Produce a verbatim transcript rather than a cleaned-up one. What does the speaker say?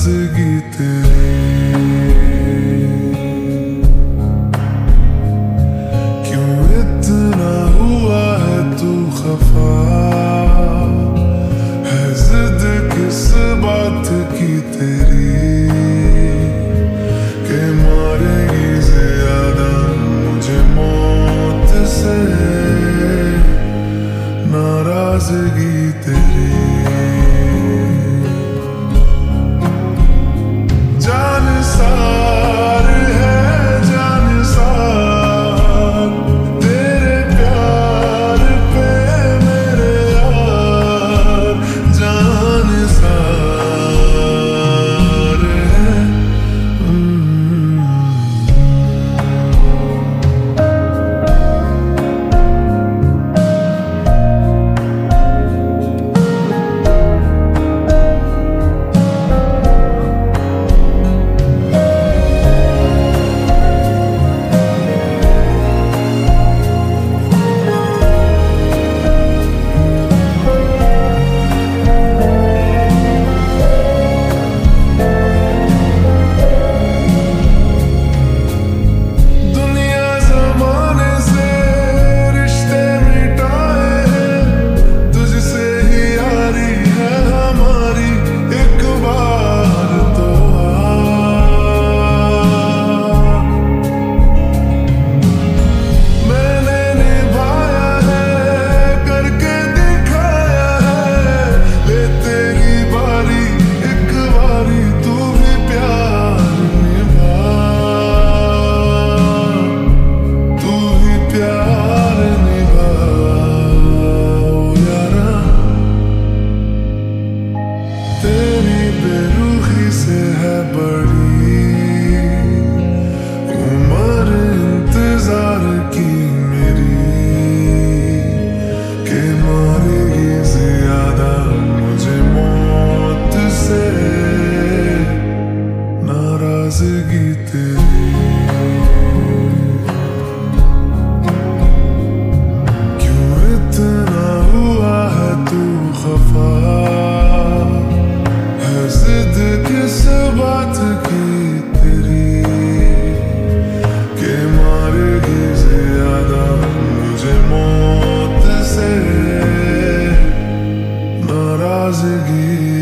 नाराजगी तेरी क्यों इतना हुआ है तू खफा है जिद किस बात की तेरी के मारेगी ज्यादा मुझे मौत से नाराजगी तेरी जान सार है जान सार तेरे प्यार पे मेरे यार जान सार है तेरी बेरुखी से है बड़ी उम्र इंतजार की मेरी के मारेगी ज्यादा मुझे मौत से नाराजगी तेरी क्यों इतना हुआ है तू खफा जिद किस बात की तेरी के मारेगी ज्यादा मुझे मौत से नाराजगी